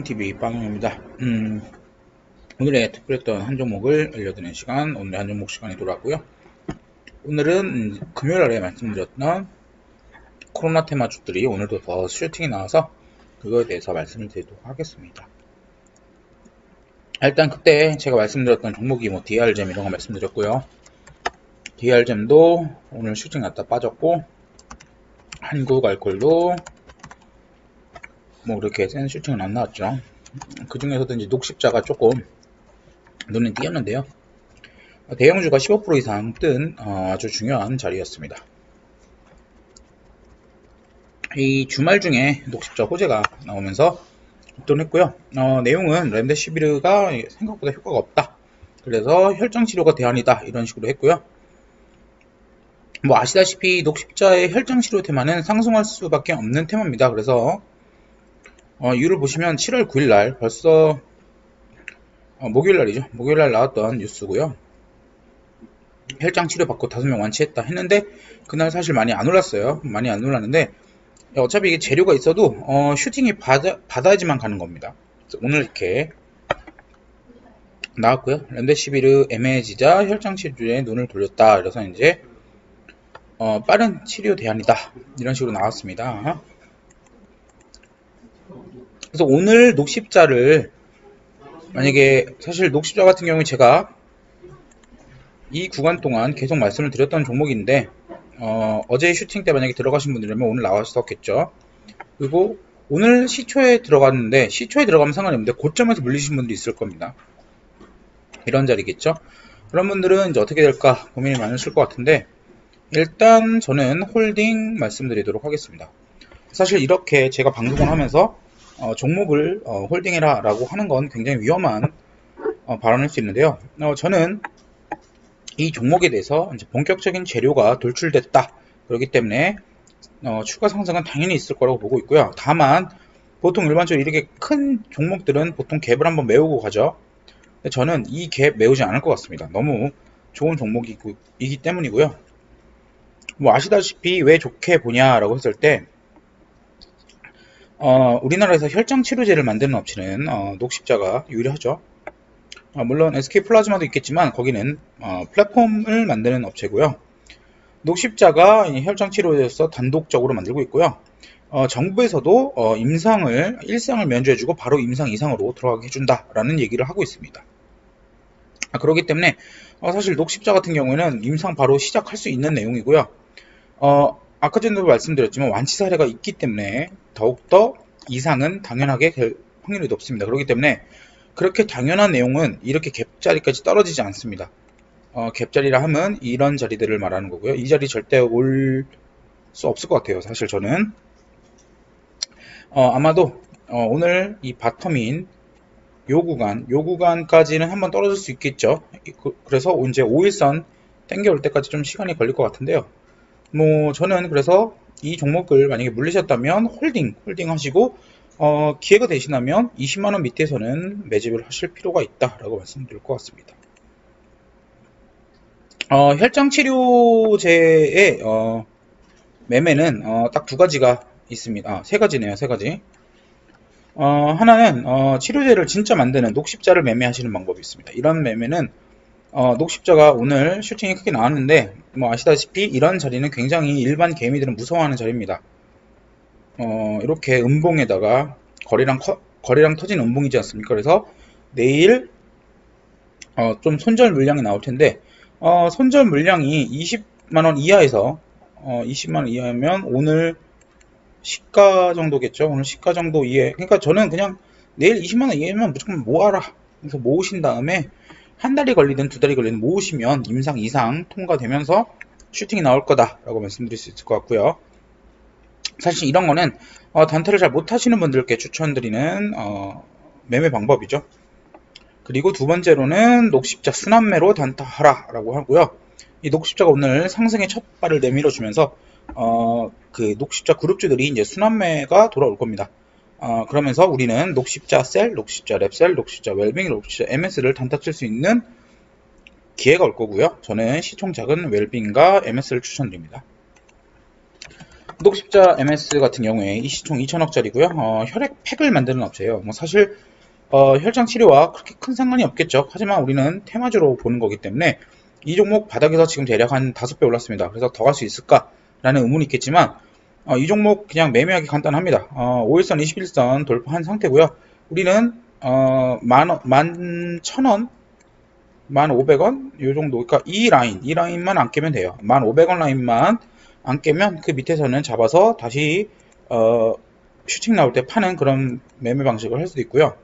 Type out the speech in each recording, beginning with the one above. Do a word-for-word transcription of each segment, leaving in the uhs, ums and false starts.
빵티비 빵입니다. 음, 오늘의 특별했던 한 종목을 알려드리는 시간, 오늘의 한 종목 시간이 돌아왔고요. 오늘은 금요일에 말씀드렸던 코로나 테마주들이 오늘도 더 슈팅이 나와서 그거에 대해서 말씀을 드리도록 하겠습니다. 일단 그때 제가 말씀드렸던 종목이 뭐 디알잼 이런 거 말씀드렸고요. 디알잼도 오늘 슈팅 났다 빠졌고, 한국알콜도 뭐 그렇게 센 슈팅은 안 나왔죠. 그 중에서도 이제 녹십자가 조금 눈에 띄었는데요. 대형주가 십오 퍼센트 이상 뜬 어, 아주 중요한 자리였습니다. 이 주말 중에 녹십자 호재가 나오면서 급등했고요. 어, 내용은 렘데시비르가 생각보다 효과가 없다. 그래서 혈장치료가 대안이다. 이런 식으로 했고요. 뭐 아시다시피 녹십자의 혈장치료 테마는 상승할 수밖에 없는 테마입니다. 그래서 어, 이유를 보시면 칠월 구일날 벌써 어, 목요일날이죠. 목요일날 나왔던 뉴스고요. 혈장 치료 받고 다섯 명 완치했다 했는데 그날 사실 많이 안 올랐어요. 많이 안 올랐는데 어차피 이게 재료가 있어도 어, 슈팅이 받아, 받아야지만 가는 겁니다. 오늘 이렇게 나왔고요. 렘데시비르 애매해지자 혈장 치료에 눈을 돌렸다. 그래서 이제 어, 빠른 치료 대안이다. 이런 식으로 나왔습니다. 그래서 오늘 녹십자를 만약에 사실 녹십자 같은 경우에 제가 이 구간 동안 계속 말씀을 드렸던 종목인데 어, 어제 슈팅 때 만약에 들어가신 분들이라면 오늘 나왔었겠죠. 그리고 오늘 시초에 들어갔는데 시초에 들어가면 상관이 없는데 고점에서 물리신 분도 있을 겁니다. 이런 자리겠죠. 그런 분들은 이제 어떻게 될까 고민이 많으실 것 같은데 일단 저는 홀딩 말씀드리도록 하겠습니다. 사실 이렇게 제가 방송을 하면서 어, 종목을 어, 홀딩해라 라고 하는 건 굉장히 위험한 어, 발언일 수 있는데요. 어, 저는 이 종목에 대해서 이제 본격적인 재료가 돌출됐다. 그렇기 때문에 어, 추가 상승은 당연히 있을 거라고 보고 있고요. 다만 보통 일반적으로 이렇게 큰 종목들은 보통 갭을 한번 메우고 가죠. 근데 저는 이 갭 메우지 않을 것 같습니다. 너무 좋은 종목이기 때문이고요. 뭐 아시다시피 왜 좋게 보냐라고 했을 때 어, 우리나라에서 혈장 치료제를 만드는 업체는 어, 녹십자가 유일하죠. 어, 물론 에스케이플라즈마도 있겠지만 거기는 어, 플랫폼을 만드는 업체고요. 녹십자가 혈장 치료제로서 단독적으로 만들고 있고요. 어, 정부에서도 어, 임상을 일상을 면제해주고 바로 임상 이상으로 들어가게 해준다라는 얘기를 하고 있습니다. 아, 그렇기 때문에 어, 사실 녹십자 같은 경우에는 임상 바로 시작할 수 있는 내용이고요. 어, 아까 전에도 말씀드렸지만 완치 사례가 있기 때문에 더욱더 이상은 당연하게 될 확률이 높습니다. 그렇기 때문에 그렇게 당연한 내용은 이렇게 갭자리까지 떨어지지 않습니다. 어, 갭자리라 하면 이런 자리들을 말하는 거고요. 이 자리 절대 올 수 없을 것 같아요. 사실 저는 어, 아마도 어, 오늘 이 바텀인 요 구간, 요 구간까지는 한번 떨어질 수 있겠죠. 그래서 이제 오일선 땡겨올 때까지 좀 시간이 걸릴 것 같은데요. 뭐 저는 그래서 이 종목을 만약에 물리셨다면 홀딩, 홀딩 하시고 어, 기회가 되시다면 이십만 원 밑에서는 매집을 하실 필요가 있다라고 말씀드릴 것 같습니다. 어, 혈장 치료제의 어, 매매는 어, 딱 두 가지가 있습니다. 아, 세 가지네요, 세 가지. 어, 하나는 어, 치료제를 진짜 만드는 녹십자를 매매하시는 방법이 있습니다. 이런 매매는 어, 녹십자가 오늘 슈팅이 크게 나왔는데 뭐 아시다시피 이런 자리는 굉장히 일반 개미들은 무서워하는 자리입니다. 어, 이렇게 음봉에다가 거리랑 커, 거리랑 터진 음봉이지 않습니까? 그래서 내일 어, 좀 손절 물량이 나올 텐데 어, 손절 물량이 이십만 원 이하에서 어, 이십만 원 이하면 오늘 시가 정도겠죠. 오늘 시가 정도 이해. 그러니까 저는 그냥 내일 이십만 원 이하면 무조건 모아라. 그래서 모으신 다음에 한 달이 걸리든 두 달이 걸리든 모으시면 임상 이상 통과되면서 슈팅이 나올 거다라고 말씀드릴 수 있을 것 같고요. 사실 이런 거는 어, 단타를 잘 못하시는 분들께 추천드리는 어, 매매 방법이죠. 그리고 두 번째로는 녹십자 순환매로 단타하라 라고 하고요. 이 녹십자가 오늘 상승의 첫 발을 내밀어 주면서 어, 그 녹십자 그룹주들이 이제 순환매가 돌아올 겁니다. 어, 그러면서 우리는 녹십자 셀, 녹십자 랩셀, 녹십자 웰빙, 녹십자 엠에스를 단타 칠 수 있는 기회가 올 거고요. 저는 시총 작은 웰빙과 엠에스를 추천드립니다. 녹십자 엠에스 같은 경우에 이 시총 이천억짜리고요. 어, 혈액팩을 만드는 업체예요. 뭐 사실 어, 혈장 치료와 그렇게 큰 상관이 없겠죠. 하지만 우리는 테마주로 보는 거기 때문에 이 종목 바닥에서 지금 대략 한 다섯 배 올랐습니다. 그래서 더 갈 수 있을까라는 의문이 있겠지만 어, 이 종목 그냥 매매하기 간단합니다. 어, 오일선, 이십일선 돌파한 상태고요. 우리는 어, 만, 만 천 원, 만 오백 원 요 정도. 그러니까 이 라인, 이 라인만 안 깨면 돼요. 만 오백 원 라인만 안 깨면 그 밑에서는 잡아서 다시 어, 슈팅 나올 때 파는 그런 매매 방식을 할 수도 있고요.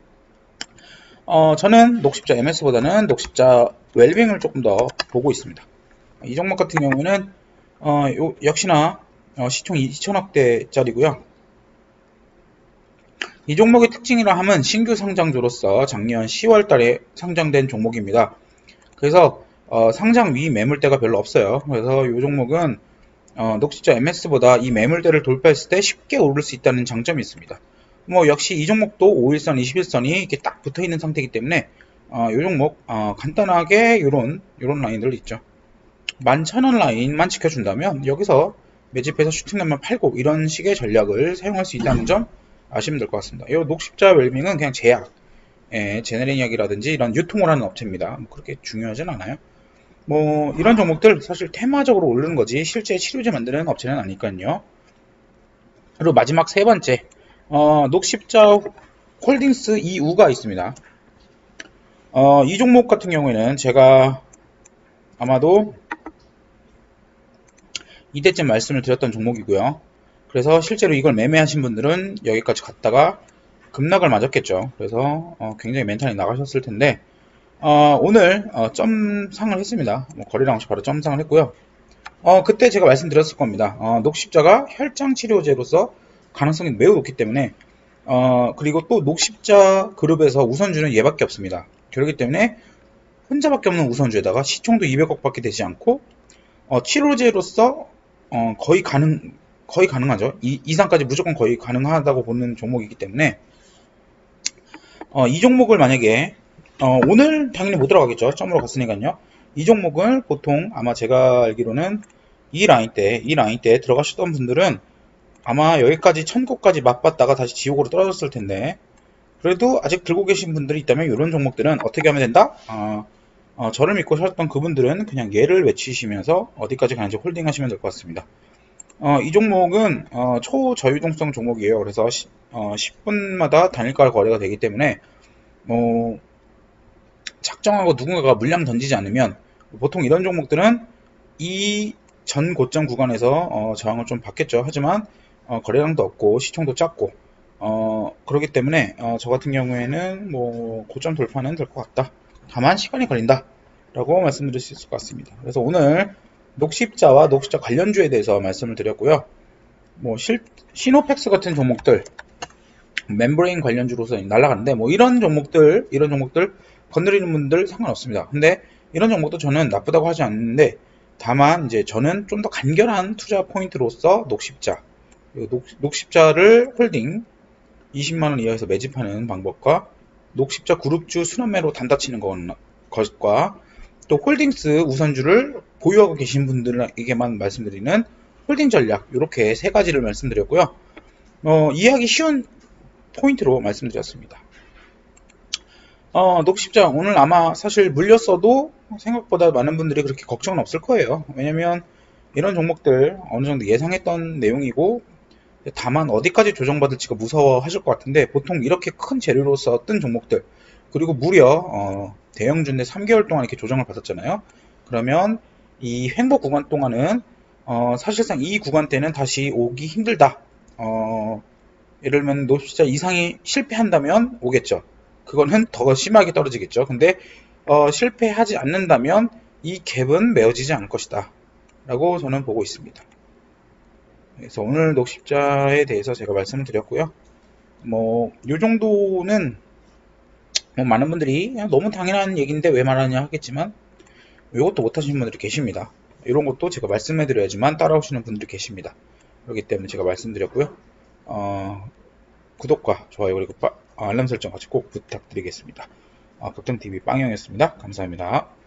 어, 저는 녹십자 엠에스보다는 녹십자 웰빙을 조금 더 보고 있습니다. 이 종목 같은 경우는 어, 요, 역시나 어, 시총 이천억대짜리고요. 이 종목의 특징이라 하면 신규 상장주로서 작년 시월 달에 상장된 종목입니다. 그래서 어, 상장 위 매물대가 별로 없어요. 그래서 이 종목은 어, 녹십자 엠에스보다 이 매물대를 돌파했을 때 쉽게 오를 수 있다는 장점이 있습니다. 뭐 역시 이 종목도 오일선, 이십일선이 이렇게 딱 붙어 있는 상태이기 때문에 어, 이 종목 어, 간단하게 이런 이런 라인들 있죠. 만 천 원 라인만 지켜준다면 여기서 매집해서 슈팅 나면 팔고 이런 식의 전략을 사용할 수 있다는 점 아시면 될 것 같습니다. 이 녹십자 웰빙은 그냥 제약, 예, 제네리약이라든지 이런 유통을 하는 업체입니다. 뭐 그렇게 중요하진 않아요. 뭐 이런 종목들 사실 테마적으로 오르는 거지 실제 치료제 만드는 업체는 아니니까요. 그리고 마지막 세 번째, 어, 녹십자 홀딩스 이우가 있습니다. 어, 이 종목 같은 경우에는 제가 아마도 이때쯤 말씀을 드렸던 종목이고요. 그래서 실제로 이걸 매매하신 분들은 여기까지 갔다가 급락을 맞았겠죠. 그래서 어, 굉장히 멘탈이 나가셨을 텐데 어, 오늘 어, 점상을 했습니다. 뭐 거래량 없이 바로 점상을 했고요. 어, 그때 제가 말씀드렸을 겁니다. 어, 녹십자가 혈장 치료제로서 가능성이 매우 높기 때문에 어, 그리고 또 녹십자 그룹에서 우선주는 얘밖에 없습니다. 그렇기 때문에 혼자밖에 없는 우선주에다가 시총도 이백억밖에 되지 않고 어, 치료제로서 어, 거의 가능 거의 가능하죠. 이 이상까지 무조건 거의 가능하다고 보는 종목이기 때문에 어, 이 종목을 만약에 어, 오늘 당연히 못 들어가겠죠. 점으로 갔으니까요. 이 종목을 보통 아마 제가 알기로는 이 라인 때, 이 라인 때 들어가셨던 분들은 아마 여기까지 천국까지 맛봤다가 다시 지옥으로 떨어졌을 텐데 그래도 아직 들고 계신 분들이 있다면 이런 종목들은 어떻게 하면 된다? 어, 어, 저를 믿고 사셨던 그분들은 그냥 얘를 외치시면서 어디까지 가는지 홀딩 하시면 될 것 같습니다. 어, 이 종목은 어, 초저유동성 종목이에요. 그래서 시, 어, 십 분마다 단일가 거래가 되기 때문에 뭐 작정하고 누군가가 물량 던지지 않으면 보통 이런 종목들은 이 전 고점 구간에서 어, 저항을 좀 받겠죠. 하지만 어, 거래량도 없고 시총도 작고 어, 그렇기 때문에 어, 저 같은 경우에는 뭐 고점 돌파는 될 것 같다. 다만 시간이 걸린다 라고 말씀드릴 수 있을 것 같습니다. 그래서 오늘 녹십자와 녹십자 관련주에 대해서 말씀을 드렸고요. 뭐 실, 시노팩스 같은 종목들 멤브레인 관련주로서 날아가는데 뭐 이런 종목들 이런 종목들 건드리는 분들 상관없습니다. 근데 이런 종목도 저는 나쁘다고 하지 않는데 다만 이제 저는 좀 더 간결한 투자 포인트로서 녹십자 녹, 녹십자를 홀딩 이십만 원 이하에서 매집하는 방법과 녹십자 그룹주 순환매로 단다치는 것과 또 홀딩스 우선주를 보유하고 계신 분들에게만 말씀드리는 홀딩 전략 이렇게 세 가지를 말씀드렸고요. 어, 이해하기 쉬운 포인트로 말씀드렸습니다. 어, 녹십자 오늘 아마 사실 물렸어도 생각보다 많은 분들이 그렇게 걱정은 없을 거예요. 왜냐면 이런 종목들 어느 정도 예상했던 내용이고 다만 어디까지 조정받을지가 무서워하실 것 같은데 보통 이렇게 큰 재료로서 뜬 종목들 그리고 무려 어, 대형주인데 삼 개월 동안 이렇게 조정을 받았잖아요. 그러면 이 횡보 구간 동안은 어, 사실상 이 구간대는 다시 오기 힘들다. 어, 예를 들면 녹십자 이상이 실패한다면 오겠죠. 그거는 더 심하게 떨어지겠죠. 근데 어, 실패하지 않는다면 이 갭은 메워지지 않을 것이다 라고 저는 보고 있습니다. 그래서 오늘 녹십자에 대해서 제가 말씀을 드렸고요. 뭐 이 정도는 뭐 많은 분들이 너무 당연한 얘기인데 왜 말하냐 하겠지만 이것도 못하시는 분들이 계십니다. 이런 것도 제가 말씀해 드려야지만 따라오시는 분들이 계십니다. 그렇기 때문에 제가 말씀드렸고요. 어, 구독과 좋아요 그리고 빠, 알람 설정 같이 꼭 부탁드리겠습니다. 어, 극등티비 빵형이었습니다. 감사합니다.